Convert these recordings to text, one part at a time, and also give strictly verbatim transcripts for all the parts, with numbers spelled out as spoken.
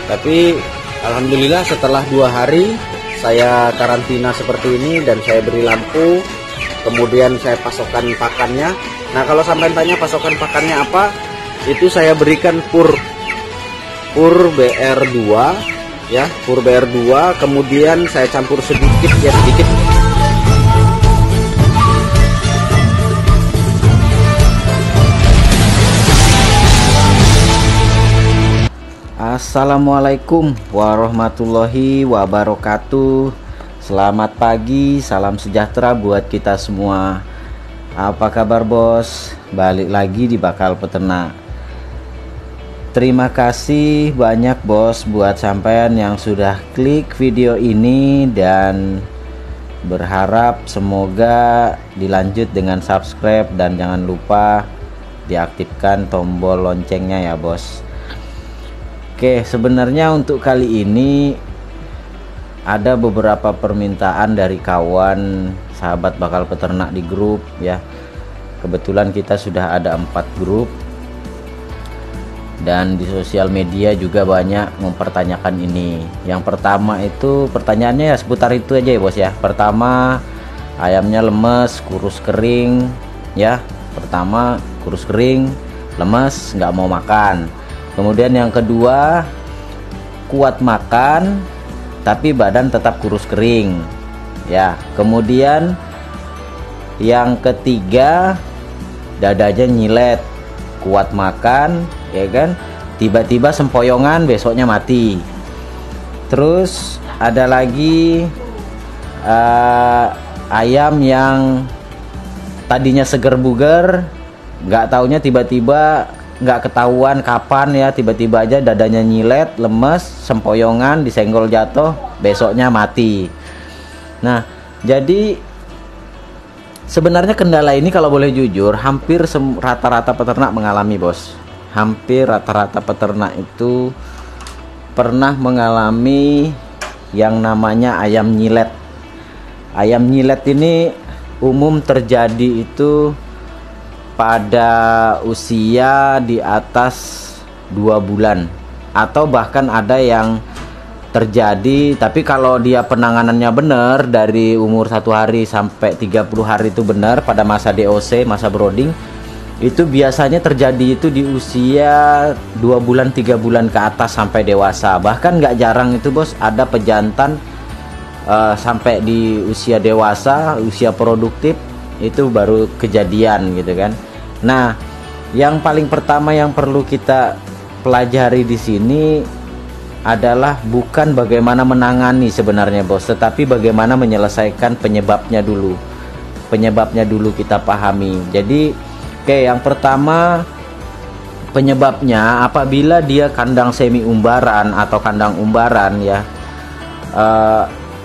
Tapi alhamdulillah setelah dua hari saya karantina seperti ini dan saya beri lampu, kemudian saya pasokkan pakannya. Nah, kalau sampai tanya pasokan pakannya apa, itu saya berikan pur pur B R dua ya, pur B R dua, kemudian saya campur sedikit ya sedikit. Assalamualaikum warahmatullahi wabarakatuh. Selamat pagi, salam sejahtera buat kita semua. Apa kabar bos? Balik lagi di Bakal Peternak. Terima kasih banyak bos buat sampean yang sudah klik video ini, dan berharap semoga dilanjut dengan subscribe dan jangan lupa diaktifkan tombol loncengnya ya bos. Oke, sebenarnya untuk kali ini ada beberapa permintaan dari kawan sahabat Bakal Peternak di grup ya. Kebetulan kita sudah ada empat grup, dan di sosial media juga banyak mempertanyakan ini. Yang pertama itu pertanyaannya ya seputar itu aja ya bos ya. Pertama, ayamnya lemes, kurus kering ya. Pertama, kurus kering, lemes, nggak mau makan. Kemudian yang kedua, kuat makan tapi badan tetap kurus kering ya. Kemudian yang ketiga, dadanya nyilet, kuat makan ya kan, tiba-tiba sempoyongan, besoknya mati. Terus ada lagi uh, ayam yang tadinya seger buger, nggak taunya tiba-tiba nggak ketahuan kapan ya, tiba-tiba aja dadanya nyilet, lemes, sempoyongan, disenggol jatuh, besoknya mati. Nah, jadi sebenarnya kendala ini kalau boleh jujur hampir rata-rata peternak mengalami bos. Hampir rata-rata peternak itu pernah mengalami yang namanya ayam nyilet. Ayam nyilet ini umum terjadi itu pada usia di atas dua bulan, atau bahkan ada yang terjadi, tapi kalau dia penanganannya benar dari umur satu hari sampai tiga puluh hari itu benar pada masa D O C, masa brooding, itu biasanya terjadi itu di usia dua bulan tiga bulan ke atas sampai dewasa. Bahkan nggak jarang itu bos, ada pejantan uh, sampai di usia dewasa, usia produktif itu baru kejadian gitu kan. Nah, yang paling pertama yang perlu kita pelajari di sini adalah bukan bagaimana menangani sebenarnya bos, tetapi bagaimana menyelesaikan penyebabnya dulu. Penyebabnya dulu kita pahami. Jadi, oke, yang pertama penyebabnya apabila dia kandang semi umbaran atau kandang umbaran ya, uh,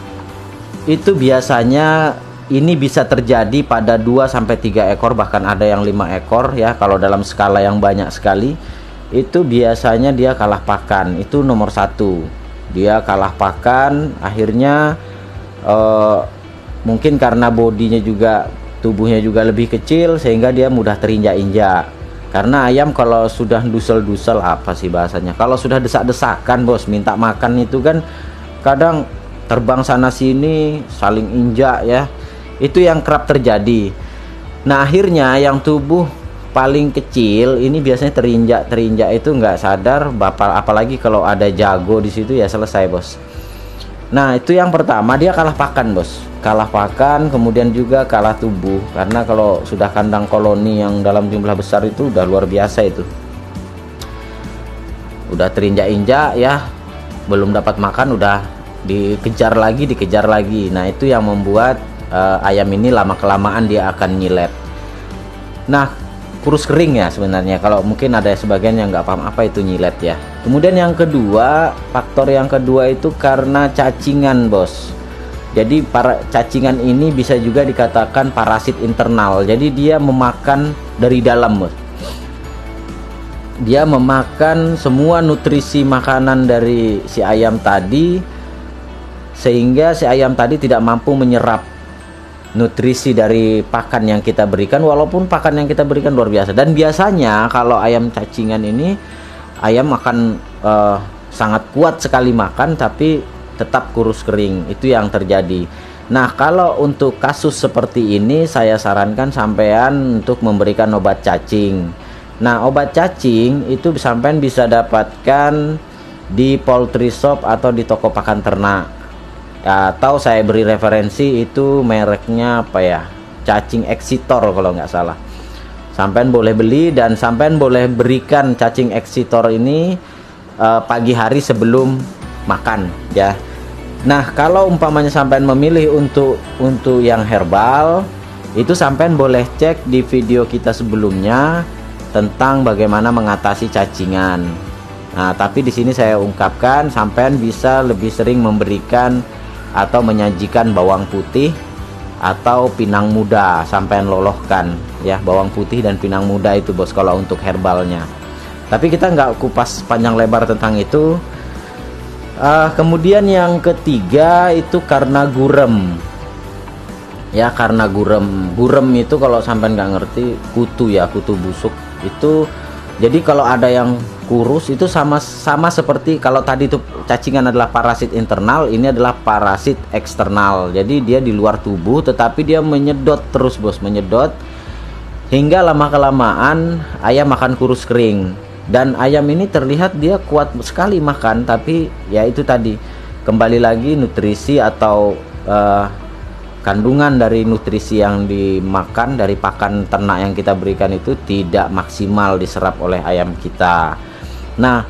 itu biasanya ini bisa terjadi pada dua sampai tiga ekor, bahkan ada yang lima ekor ya. Kalau dalam skala yang banyak sekali, itu biasanya dia kalah pakan. Itu nomor satu, dia kalah pakan. Akhirnya eh, mungkin karena bodinya juga, tubuhnya juga lebih kecil, sehingga dia mudah terinjak-injak. Karena ayam kalau sudah dusel-dusel, apa sih bahasanya, kalau sudah desak-desakan bos, minta makan itu kan kadang terbang sana sini, saling injak ya. Itu yang kerap terjadi. Nah, akhirnya yang tubuh paling kecil ini biasanya terinjak terinjak itu nggak sadar, bapak, apalagi kalau ada jago di situ ya selesai bos. Nah, itu yang pertama, dia kalah pakan bos, kalah pakan, kemudian juga kalah tubuh. Karena kalau sudah kandang koloni yang dalam jumlah besar itu udah luar biasa, itu udah terinjak-injak ya, belum dapat makan udah dikejar lagi dikejar lagi. Nah, itu yang membuat Uh, ayam ini lama kelamaan dia akan nyilet. Nah, kurus kering ya sebenarnya, kalau mungkin ada sebagian yang nggak paham apa itu nyilet ya. Kemudian yang kedua, faktor yang kedua itu karena cacingan bos. Jadi para cacingan ini bisa juga dikatakan parasit internal. Jadi dia memakan dari dalam bos. Dia memakan semua nutrisi makanan dari si ayam tadi, sehingga si ayam tadi tidak mampu menyerap nutrisi dari pakan yang kita berikan, walaupun pakan yang kita berikan luar biasa. Dan biasanya kalau ayam cacingan ini, ayam akan uh, sangat kuat sekali makan tapi tetap kurus kering. Itu yang terjadi. Nah, kalau untuk kasus seperti ini saya sarankan sampean untuk memberikan obat cacing. Nah, obat cacing itu sampean bisa dapatkan di poultry shop atau di toko pakan ternak. Atau saya beri referensi itu mereknya apa ya? Cacing Exitor kalau nggak salah. Sampean boleh beli dan sampean boleh berikan cacing Exitor ini uh, pagi hari sebelum makan ya. Nah, kalau umpamanya sampean memilih untuk untuk yang herbal, itu sampean boleh cek di video kita sebelumnya tentang bagaimana mengatasi cacingan. Nah, tapi di sini saya ungkapkan sampean bisa lebih sering memberikan atau menyajikan bawang putih atau pinang muda, sampean lolohkan ya, bawang putih dan pinang muda itu bos kalau untuk herbalnya. Tapi kita nggak kupas panjang lebar tentang itu. Uh, kemudian yang ketiga itu karena gurem ya, karena gurem. Gurem itu kalau sampean nggak ngerti, kutu ya, kutu busuk itu. Jadi kalau ada yang kurus itu sama sama seperti kalau tadi itu cacingan adalah parasit internal, ini adalah parasit eksternal. Jadi dia di luar tubuh tetapi dia menyedot terus bos, menyedot hingga lama kelamaan ayam akan kurus kering. Dan ayam ini terlihat dia kuat sekali makan, tapi ya itu tadi kembali lagi nutrisi atau uh, kandungan dari nutrisi yang dimakan dari pakan ternak yang kita berikan itu tidak maksimal diserap oleh ayam kita. Nah,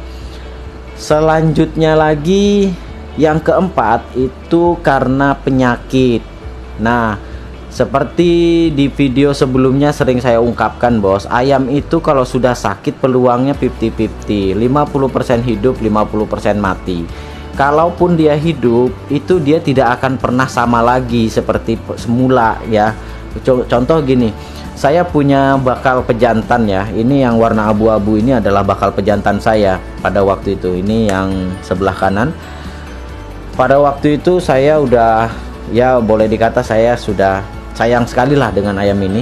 selanjutnya lagi yang keempat itu karena penyakit. Nah, seperti di video sebelumnya sering saya ungkapkan bos, ayam itu kalau sudah sakit peluangnya lima puluh lima puluh, lima puluh persen hidup, lima puluh persen mati. Kalaupun dia hidup, itu dia tidak akan pernah sama lagi seperti semula ya. Contoh gini, saya punya bakal pejantan ya, ini yang warna abu-abu ini adalah bakal pejantan saya pada waktu itu. Ini yang sebelah kanan. Pada waktu itu saya udah, ya boleh dikata saya sudah sayang sekali lah dengan ayam ini.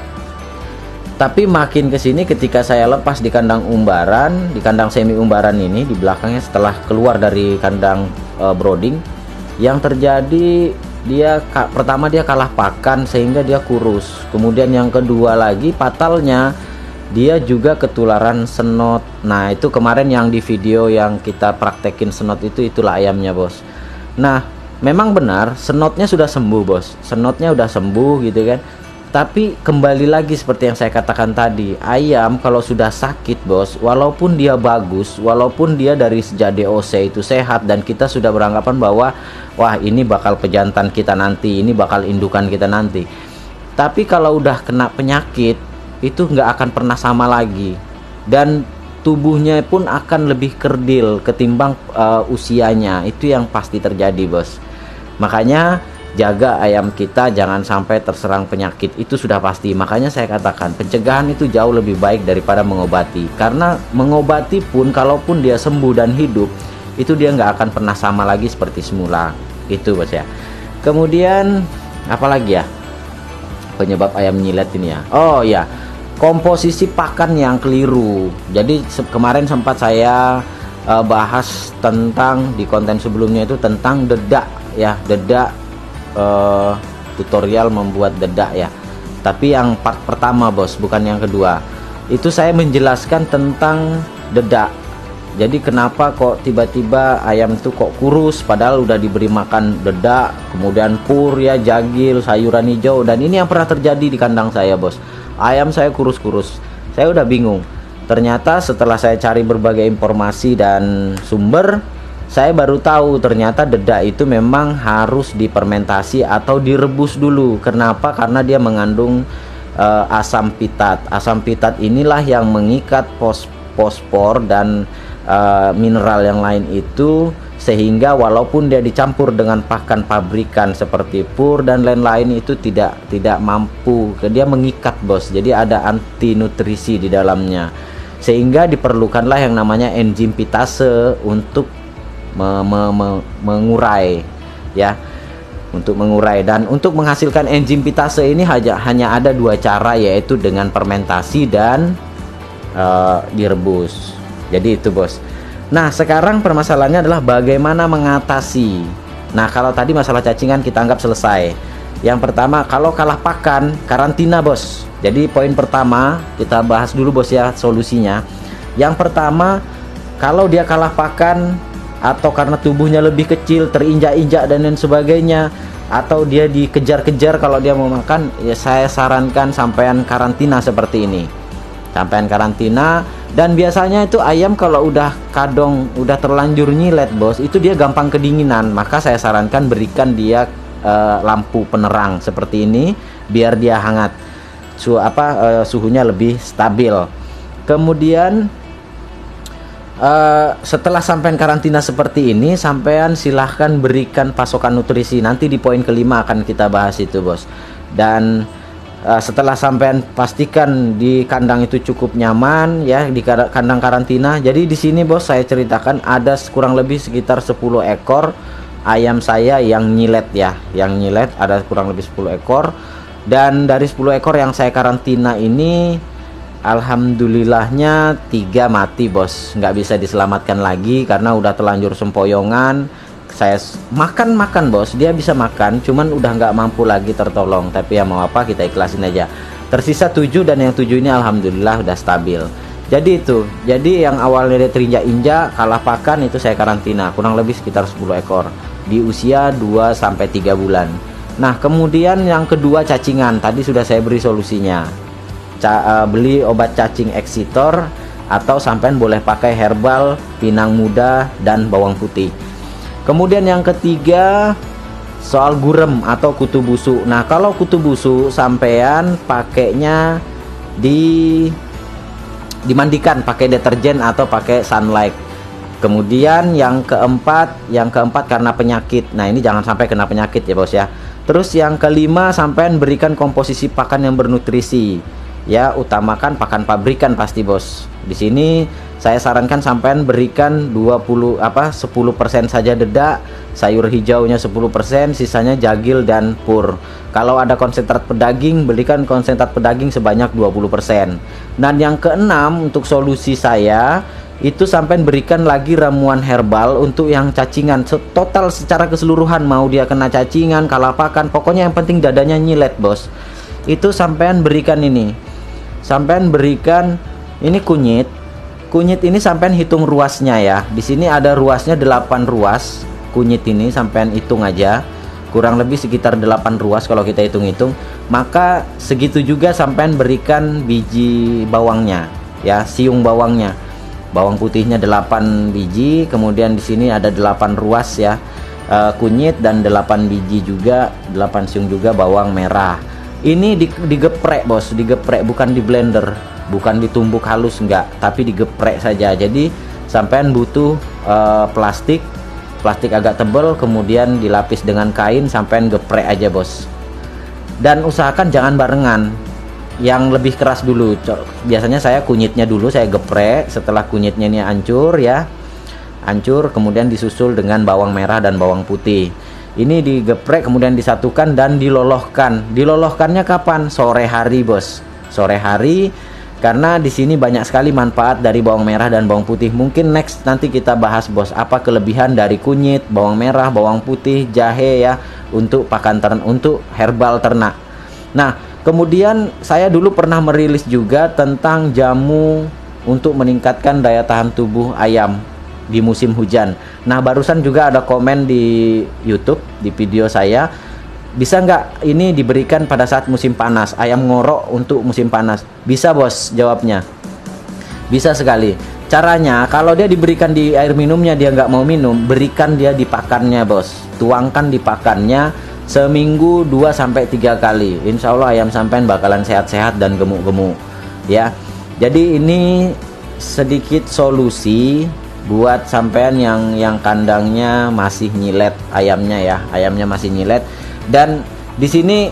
Tapi makin kesini ketika saya lepas di kandang umbaran, di kandang semi umbaran ini di belakangnya setelah keluar dari kandang e, brooding, yang terjadi dia pertama dia kalah pakan sehingga dia kurus. Kemudian yang kedua lagi fatalnya dia juga ketularan senot. Nah, itu kemarin yang di video yang kita praktekin senot itu, itulah ayamnya bos. Nah, memang benar senotnya sudah sembuh bos, senotnya udah sembuh gitu kan. Tapi kembali lagi seperti yang saya katakan tadi, ayam kalau sudah sakit bos, walaupun dia bagus, walaupun dia dari sejak D O C itu sehat dan kita sudah beranggapan bahwa wah ini bakal pejantan kita nanti, ini bakal indukan kita nanti, tapi kalau udah kena penyakit itu nggak akan pernah sama lagi dan tubuhnya pun akan lebih kerdil ketimbang uh, usianya. Itu yang pasti terjadi bos. Makanya jaga ayam kita jangan sampai terserang penyakit, itu sudah pasti. Makanya saya katakan pencegahan itu jauh lebih baik daripada mengobati, karena mengobati pun kalaupun dia sembuh dan hidup, itu dia nggak akan pernah sama lagi seperti semula. Itu bos ya. Kemudian apalagi ya penyebab ayam nyilet ini ya, oh ya, komposisi pakan yang keliru. Jadi kemarin sempat saya uh, bahas tentang di konten sebelumnya itu tentang dedak ya, dedak. Uh, tutorial membuat dedak ya, tapi yang part pertama bos, bukan yang kedua. Itu saya menjelaskan tentang dedak. Jadi kenapa kok tiba-tiba ayam itu kok kurus padahal udah diberi makan dedak, kemudian pur ya, jagil, sayuran hijau. Dan ini yang pernah terjadi di kandang saya bos, ayam saya kurus-kurus. Saya udah bingung. Ternyata setelah saya cari berbagai informasi dan sumber, saya baru tahu ternyata dedak itu memang harus difermentasi atau direbus dulu. Kenapa? Karena dia mengandung uh, asam pitat. Asam pitat inilah yang mengikat fos fosfor dan uh, mineral yang lain itu, sehingga walaupun dia dicampur dengan pakan pabrikan seperti pur dan lain-lain itu tidak tidak mampu, dia mengikat bos. Jadi ada anti nutrisi di dalamnya, sehingga diperlukanlah yang namanya enzim pitase untuk Me, me, me, mengurai ya, untuk mengurai. Dan untuk menghasilkan enzim pitase ini hanya, hanya ada dua cara, yaitu dengan fermentasi dan uh, direbus. Jadi itu bos. Nah sekarang permasalahannya adalah bagaimana mengatasi. Nah kalau tadi masalah cacingan kita anggap selesai. Yang pertama, kalau kalah pakan, karantina bos. Jadi poin pertama kita bahas dulu bos ya solusinya. Yang pertama, kalau dia kalah pakan atau karena tubuhnya lebih kecil, terinjak-injak dan lain sebagainya, atau dia dikejar-kejar kalau dia mau makan, ya saya sarankan sampean karantina seperti ini. Sampean karantina. Dan biasanya itu ayam kalau udah kadong, udah terlanjur nyilet bos, itu dia gampang kedinginan. Maka saya sarankan berikan dia uh, lampu penerang seperti ini, biar dia hangat, Su apa uh, suhunya lebih stabil. Kemudian uh, setelah sampean karantina seperti ini, sampean silahkan berikan pasokan nutrisi. Nanti di poin kelima akan kita bahas itu bos. Dan Uh, setelah sampean pastikan di kandang itu cukup nyaman ya, di kandang karantina. Jadi di sini bos saya ceritakan ada kurang lebih sekitar sepuluh ekor ayam saya yang nyilet ya, yang nyilet ada kurang lebih sepuluh ekor. Dan dari sepuluh ekor yang saya karantina ini, alhamdulillahnya tiga mati bos, nggak bisa diselamatkan lagi karena udah terlanjur sempoyongan. Saya makan-makan bos, dia bisa makan, cuman udah nggak mampu lagi tertolong. Tapi ya mau apa, kita ikhlasin aja. Tersisa tujuh, dan yang tujuh ini alhamdulillah udah stabil. Jadi itu, jadi yang awalnya dia terinjak-injak, kalah pakan, itu saya karantina kurang lebih sekitar sepuluh ekor di usia dua sampai tiga bulan. Nah kemudian yang kedua, cacingan. Tadi sudah saya beri solusinya. Ca uh, beli obat cacing eksitor, atau sampean boleh pakai herbal, pinang muda, dan bawang putih. Kemudian yang ketiga, soal gurem atau kutu busuk. Nah kalau kutu busuk sampean pakainya di dimandikan pakai deterjen atau pakai sunlight. Kemudian yang keempat, yang keempat karena penyakit. Nah ini jangan sampai kena penyakit ya bos ya. Terus yang kelima, sampean berikan komposisi pakan yang bernutrisi. Ya utamakan pakan pabrikan pasti bos. Di sini saya sarankan sampean berikan dua puluh apa sepuluh persen saja dedak, sayur hijaunya sepuluh persen, sisanya jagil dan pur. Kalau ada konsentrat pedaging, berikan konsentrat pedaging sebanyak dua puluh persen. Dan yang keenam, untuk solusi saya itu sampean berikan lagi ramuan herbal untuk yang cacingan. Total secara keseluruhan, mau dia kena cacingan, kalah pakan, pokoknya yang penting dadanya nyilet bos. Itu sampean berikan ini. Sampean berikan ini kunyit. Kunyit ini sampean hitung ruasnya ya. Di sini ada ruasnya delapan ruas. Kunyit ini sampean hitung aja. Kurang lebih sekitar delapan ruas kalau kita hitung-hitung. Maka segitu juga sampean berikan biji bawangnya ya, siung bawangnya. Bawang putihnya delapan biji, kemudian di sini ada delapan ruas ya. E, kunyit dan delapan biji juga, delapan siung juga bawang merah. Ini digeprek bos, digeprek, bukan di blender, bukan ditumbuk halus, enggak, tapi digeprek saja. Jadi sampean butuh uh, plastik, plastik agak tebal, kemudian dilapis dengan kain, sampean geprek aja bos. Dan usahakan jangan barengan, yang lebih keras dulu. Biasanya saya kunyitnya dulu saya geprek, setelah kunyitnya ini hancur ya, hancur, kemudian disusul dengan bawang merah dan bawang putih. Ini digeprek kemudian disatukan dan dilolohkan. Dilolohkannya kapan? Sore hari bos, sore hari, karena di sini banyak sekali manfaat dari bawang merah dan bawang putih. Mungkin next nanti kita bahas bos, apa kelebihan dari kunyit, bawang merah, bawang putih, jahe ya, untuk pakan ternak, untuk herbal ternak. Nah kemudian saya dulu pernah merilis juga tentang jamu untuk meningkatkan daya tahan tubuh ayam di musim hujan. Nah barusan juga ada komen di YouTube, di video saya, bisa nggak ini diberikan pada saat musim panas, ayam ngorok untuk musim panas? Bisa bos, jawabnya bisa sekali. Caranya, kalau dia diberikan di air minumnya dia nggak mau minum, berikan dia di pakannya bos, tuangkan di pakannya seminggu dua sampai tiga kali. Insya Allah ayam sampean bakalan sehat-sehat dan gemuk-gemuk ya. Jadi ini sedikit solusi buat sampean yang yang kandangnya masih nyilet ayamnya ya, ayamnya masih nyilet. Dan di sini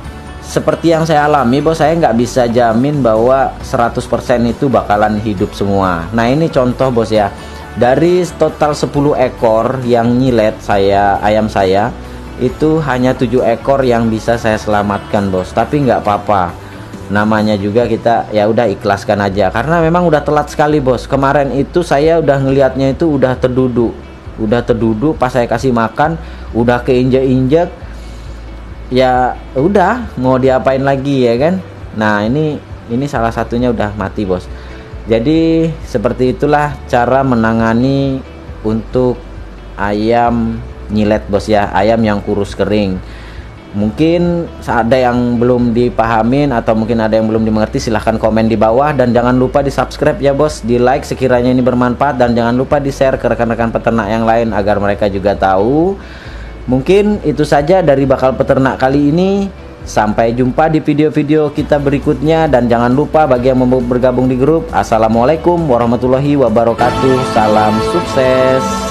seperti yang saya alami bos, saya nggak bisa jamin bahwa seratus persen itu bakalan hidup semua. Nah ini contoh bos ya, dari total sepuluh ekor yang nyilet saya, ayam saya itu hanya tujuh ekor yang bisa saya selamatkan bos. Tapi nggak apa-apa, namanya juga kita ya udah ikhlaskan aja, karena memang udah telat sekali bos. Kemarin itu saya udah ngelihatnya itu udah terduduk, udah terduduk pas saya kasih makan, udah keinjek-injek, ya udah mau diapain lagi ya kan. Nah ini ini salah satunya udah mati bos. Jadi seperti itulah cara menangani untuk ayam nyilet bos ya, ayam yang kurus kering. Mungkin ada yang belum dipahamin atau mungkin ada yang belum dimengerti, silahkan komen di bawah, dan jangan lupa di subscribe ya bos, di like sekiranya ini bermanfaat, dan jangan lupa di share ke rekan-rekan peternak yang lain agar mereka juga tahu. Mungkin itu saja dari Bakal Peternak kali ini. Sampai jumpa di video-video kita berikutnya, dan jangan lupa bagi yang mau bergabung di grup, assalamualaikum warahmatullahi wabarakatuh, salam sukses.